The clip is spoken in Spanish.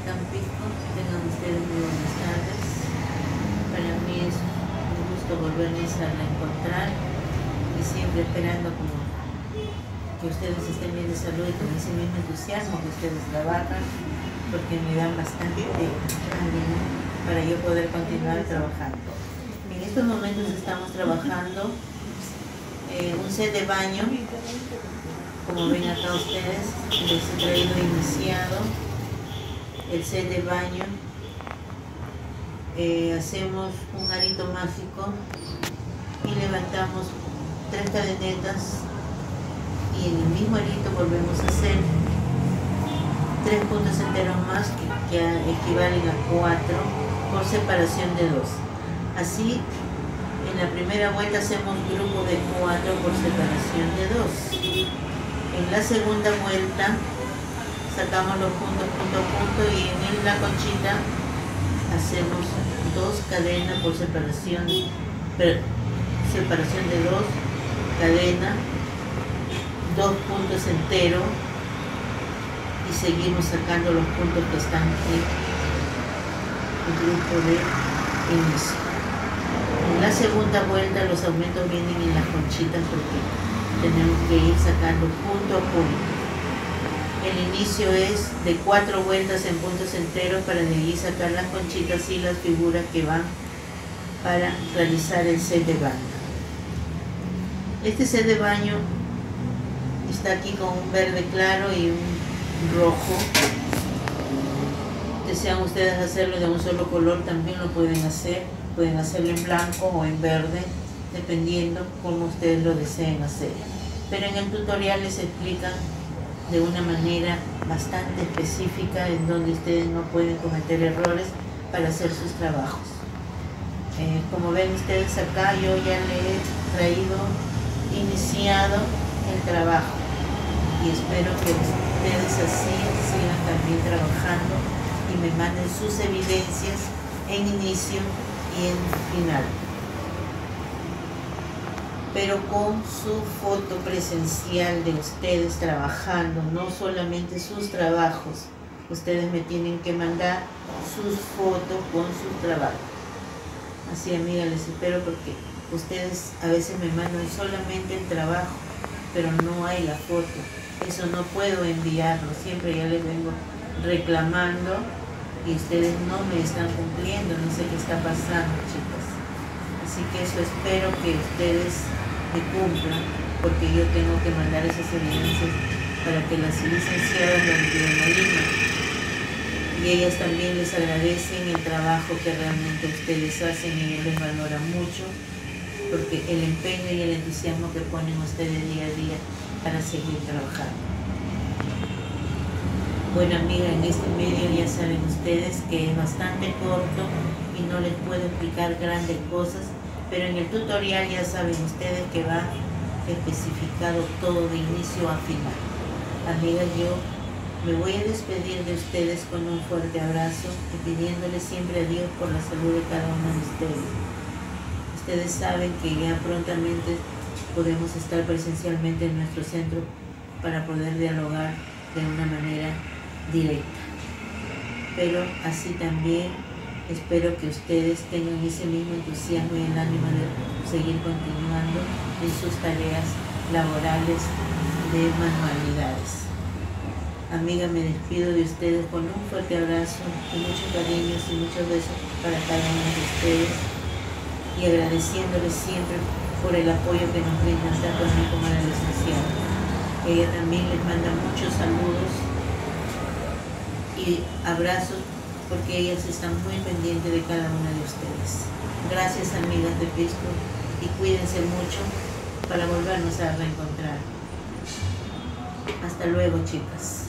Tampico, tengan ustedes muy buenas tardes. Para mí es un gusto volverles a reencontrar y siempre esperando como que ustedes estén bien de salud y con ese mismo entusiasmo que ustedes trabajan, porque me dan bastante ánimo para yo poder continuar trabajando. En estos momentos estamos trabajando un set de baño, como ven acá ustedes, les he traído iniciado el set de baño. Hacemos un arito mágico y levantamos 3 cadenetas y en el mismo arito volvemos a hacer 3 puntos enteros más que equivalen a 4 por separación de 2. Así, en la primera vuelta hacemos grupo de 4 por separación de 2. En la segunda vuelta sacamos los puntos punto a punto y en la conchita hacemos 2 cadenas por separación de 2, cadena, 2 puntos enteros y seguimos sacando los puntos que están en el grupo de inicio. En la segunda vuelta los aumentos vienen en las conchitas porque tenemos que ir sacando punto a punto. El inicio es de 4 vueltas en puntos enteros para de allí sacar las conchitas y las figuras que van para realizar el set de baño. Este set de baño está aquí con un verde claro y un rojo. Desean ustedes hacerlo de un solo color, también lo pueden hacer. Pueden hacerlo en blanco o en verde, dependiendo como ustedes lo deseen hacer. Pero en el tutorial les explican de una manera bastante específica en donde ustedes no pueden cometer errores para hacer sus trabajos. Como ven ustedes acá, yo ya le he traído iniciado el trabajo y espero que ustedes así sigan también trabajando y me manden sus evidencias en inicio y en final, pero con su foto presencial de ustedes trabajando, no solamente sus trabajos. Ustedes me tienen que mandar sus fotos con sus trabajos. Así, amigas, les espero porque ustedes a veces me mandan solamente el trabajo, pero no hay la foto. Eso no puedo enviarlo, siempre ya les vengo reclamando y ustedes no me están cumpliendo, no sé qué está pasando, chicas. Así que eso espero que ustedes me cumplan, porque yo tengo que mandar esas evidencias para que las licenciadas lo envíen a Lima. Y ellas también les agradecen el trabajo que realmente ustedes hacen y les valora mucho, porque el empeño y el entusiasmo que ponen ustedes día a día para seguir trabajando. Bueno, amiga, en este medio ya saben ustedes que es bastante corto y no les puedo explicar grandes cosas, pero en el tutorial ya saben ustedes que va especificado todo de inicio a final. Amigas, yo me voy a despedir de ustedes con un fuerte abrazo y pidiéndoles siempre a Dios por la salud de cada uno de ustedes. Ustedes saben que ya prontamente podemos estar presencialmente en nuestro centro para poder dialogar de una manera directa, pero así también espero que ustedes tengan ese mismo entusiasmo y el ánimo de seguir continuando en sus tareas laborales de manualidades. Amiga, me despido de ustedes con un fuerte abrazo y muchos cariños y muchos besos para cada uno de ustedes y agradeciéndoles siempre por el apoyo que nos brindan tanto a mí como a la licenciada. Ella también les manda muchos saludos y abrazos porque ellas están muy pendientes de cada una de ustedes. Gracias, amigas de Pisco, y cuídense mucho para volvernos a reencontrar. Hasta luego, chicas.